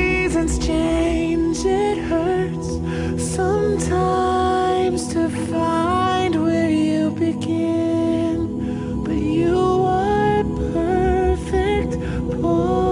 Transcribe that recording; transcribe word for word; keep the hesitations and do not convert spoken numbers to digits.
seasons change, it hurts sometimes to find where you begin, but you are perfect.